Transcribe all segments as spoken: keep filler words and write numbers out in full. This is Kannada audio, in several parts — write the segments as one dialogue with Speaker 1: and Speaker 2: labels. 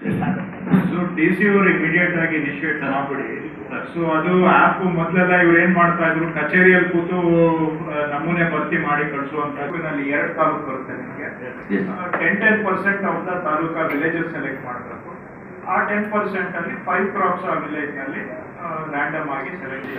Speaker 1: ಸೊ ಡಿ ಸಿ ಅವರು ಇಮಿಡಿಯೇಟ್ ಆಗಿ ಇನಿಷಿಯೇಟ್ ಮಾಡ್ಬಿಡಿ. ಸೊ ಅದು ಆ್ಯಪ್ ಮೊದಲೆಲ್ಲ ಇವ್ರು ಏನ್ ಮಾಡ್ತಾ ಇದ್ರು, ಕಚೇರಿಯಲ್ಲಿ ಕೂತು ನಮೂನೆ ಭರ್ತಿ ಮಾಡಿ ಕಳಿಸುವಂತ ನಲ್ಲಿ ಎರಡು ತಾಲೂಕು ಬರುತ್ತೆ ನಿಮಗೆ. Ten ten percent of the taluka villages select ಮಾಡಬೇಕು. ಆ ಟೆನ್ ಪರ್ಸೆಂಟ್ ಅಲ್ಲಿ ಫೈವ್ ಕ್ರಾಪ್ಸ್ ಆ ವಿಲೇಜ್ ನಲ್ಲಿ ರ್ಯಾಂಡಮ್ ಆಗಿ ಸೆಲೆಕ್ಟ್.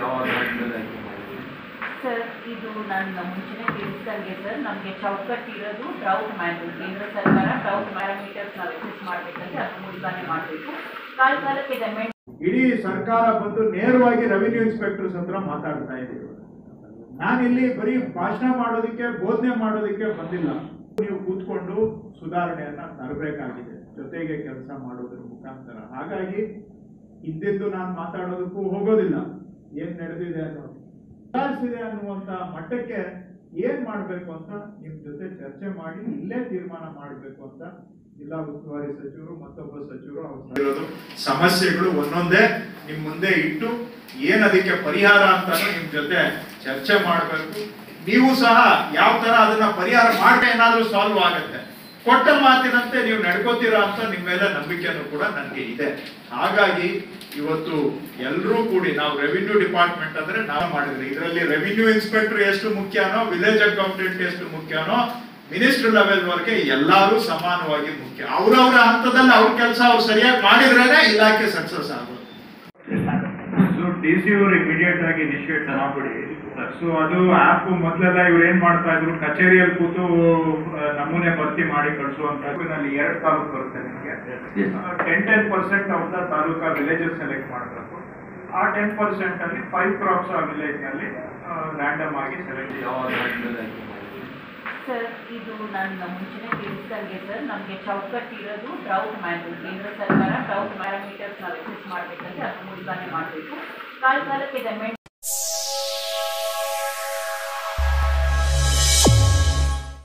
Speaker 2: ಸರ್, ಇದು ನಾನು ಮುಂಚೆನೇ ತಿಳಿಸ್ದಂಗೆ ಸರ್, ನಮಗೆ ಚೌಕಟ್ಟು ಇರೋದು ಡ್ರೌಟ್ ಮ್ಯಾನ್ಯಲ್. ಕೇಂದ್ರ ಸರ್ಕಾರ ಡ್ರೌಟ್ ಪ್ಯಾರಾಮೀಟರ್ಸ್ ನಾವು ಎಕ್ಸೆಸ್ ಮಾಡಬೇಕಂದ್ರೆ ಅದು ಮೂಲಕನೇ ಮಾಡಬೇಕು. ಕಾಲ ಕಾಲಕ್ಕೆ ಅಮೆಂಡ್
Speaker 1: ಇಡೀ ಸರ್ಕಾರ ಬಂದು ನೇರವಾಗಿ ರೆವಿನ್ಯೂ ಇನ್ಸ್ಪೆಕ್ಟರ್ಸ್ ಹತ್ರ ಮಾತಾಡ್ತಾ ಇದ್ದೀವಿ. ನಾನಿಲ್ಲಿ ಬರೀ ಭಾಷಣ ಮಾಡೋದಕ್ಕೆ, ಬೋಧನೆ ಮಾಡೋದಕ್ಕೆ ಬಂದಿಲ್ಲ. ನೀವು ಕೂತ್ಕೊಂಡು ಸುಧಾರಣೆಯನ್ನ ತರಬೇಕಾಗಿದೆ, ಜೊತೆಗೆ ಕೆಲಸ ಮಾಡೋದ್ರ ಮುಖಾಂತರ. ಹಾಗಾಗಿ ಇದ್ದಿದ್ದು ನಾನು ಮಾತಾಡೋದಕ್ಕೂ ಹೋಗೋದಿಲ್ಲ. ಏನ್ ನಡೆದಿದೆ ಅನ್ನೋದು ಸುಧಾರಿಸಿದೆ ಅನ್ನುವಂತ ಮಟ್ಟಕ್ಕೆ ಏನ್ ಮಾಡ್ಬೇಕು ಅಂತ ನಿಮ್ ಜೊತೆ ಚರ್ಚೆ ಮಾಡಿ ಇಲ್ಲೇ ತೀರ್ಮಾನ ಮಾಡಬೇಕು ಅಂತ ಜಿಲ್ಲಾ ಉಸ್ತುವಾರಿ ಸಚಿವರು ಮತ್ತೊಬ್ಬ ಸಚಿವರು ಅವ್ರು ಸಮಸ್ಯೆಗಳು ಒಂದೊಂದೇ ನಿಮ್ ಮುಂದೆ ಇಟ್ಟು ಏನ್ ಅದಕ್ಕೆ ಪರಿಹಾರ ಅಂತ ನಿಮ್ ಜೊತೆ ಚರ್ಚೆ ಮಾಡಬೇಕು. ನೀವು ಸಹ ಯಾವ ತರ ಅದನ್ನ ಪರಿಹಾರ ಮಾಡ್ರೆ ಏನಾದ್ರೂ ಸಾಲ್ವ್ ಆಗತ್ತೆ. ಕೊಟ್ಟ ಮಾತಿನಂತೆ ನೀವು ನಡ್ಕೋತೀರಾ ಅಂತ ನಿಮ್ಮ ಮೇಲೆ ನಂಬಿಕೆನೂ ಕೂಡ ನನಗೆ ಇದೆ. ಹಾಗಾಗಿ ಇವತ್ತು ಎಲ್ಲರೂ ಕೂಡಿ ನಾವು ರೆವಿನ್ಯೂ ಡಿಪಾರ್ಟ್ಮೆಂಟ್ ಅಂದ್ರೆ ನಾವು ಮಾಡಿದ್ರಿ. ಇದರಲ್ಲಿ ರೆವಿನ್ಯೂ ಇನ್ಸ್ಪೆಕ್ಟರ್ ಎಷ್ಟು ಮುಖ್ಯನೋ, ವಿಲೇಜ್ ಅಕೌಂಟೆಂಟ್ ಎಷ್ಟು ಮುಖ್ಯನೋ, ಮಿನಿಸ್ಟರ್ ಲೆವೆಲ್ ವರೆಗೆ ಎಲ್ಲರೂ ಸಮಾನವಾಗಿ ಮುಖ್ಯ. ಅವ್ರವ್ರ ಹಂತದಲ್ಲಿ ಅವ್ರ ಕೆಲಸ ಅವ್ರು ಸರಿಯಾಗಿ ಮಾಡಿದ್ರೇನೆ ಇಲಾಖೆ ಸಕ್ಸಸ್ ಆಗೋದು. ಸೊ ಡಿ ಸಿ ಅವರು ಇಮಿಡಿಯೇಟ್ ಆಗಿ ಇನಿಷಿಯೇಟ್ ಮಾಡ್ಬಿಡಿ. ಸೊ ಅದು ಆ್ಯಪ್ ಮೊದಲೆಲ್ಲ ಇವ್ರು ಏನ್ ಮಾಡ್ತಾ ಇದ್ರು, ಕಚೇರಿಯಲ್ಲಿ ಕೂತು ನಮೂನೆ ಭರ್ತಿ ಮಾಡಿ ಕಳಿಸುವಂತ ನಲ್ಲಿ ಎರಡು ತಾಲೂಕು ಬರುತ್ತೆ ನಿಮಗೆ. Ten ten percent of the taluka villages select ಮಾಡಬೇಕು. ಆ ಟೆನ್ ಪರ್ಸೆಂಟ್ ಅಲ್ಲಿ ಫೈವ್ ಕ್ರಾಪ್ಸ್ ಆ ವಿಲೇಜ್ ನಲ್ಲಿ ರ್ಯಾಂಡಮ್ ಆಗಿ ಸೆಲೆಕ್ಟ್.
Speaker 2: ಸರ್, ಇದು ನಾನು ಮುಂಚೆನೇ ತಿಳಿಸ್ದಂಗೆ ಸರ್, ನಮಗೆ ಚೌಕಟ್ಟು ಇರೋದು ಡ್ರೌಟ್ ಮ್ಯಾನ್ಯಲ್. ಕೇಂದ್ರ ಸರ್ಕಾರ ಡ್ರೌಟ್ ಪ್ಯಾರಾಮೀಟರ್ಸ್ ನಾವು ಎಕ್ಸೆಸ್ ಮಾಡಬೇಕಂದ್ರೆ ಅದು ಮೂಲಕನೇ ಮಾಡಬೇಕು. ಕಾಲ ಕಾಲಕ್ಕೆ ಅಮೆಂಡ್